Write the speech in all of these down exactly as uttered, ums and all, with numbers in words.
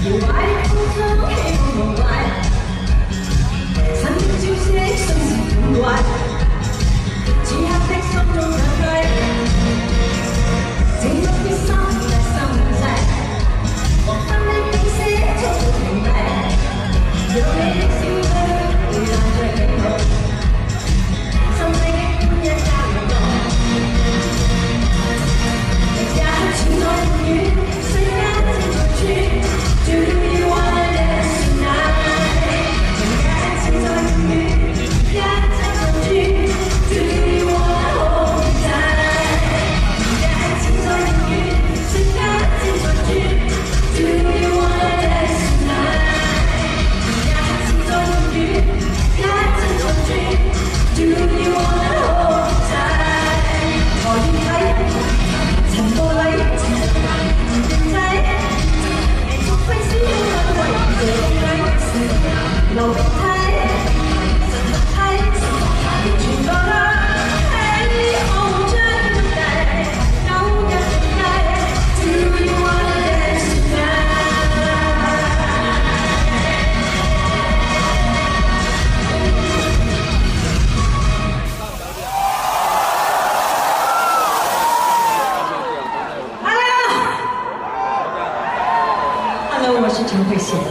我是陈慧娴，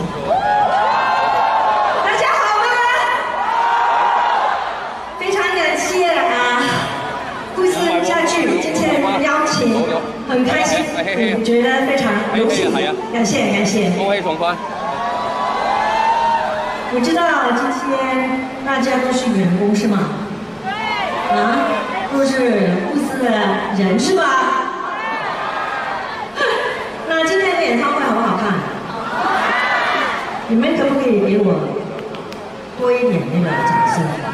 大家好吗？非常感谢啊，顾思家具今天邀请，很开心，嗯，觉得非常荣幸，感谢感谢。恭喜重返。我知道今天大家都是员工是吗？对。啊，都是顾思的人是吧？那今天的演唱会好不好看？ 你们可不可以给我多一点那个掌声？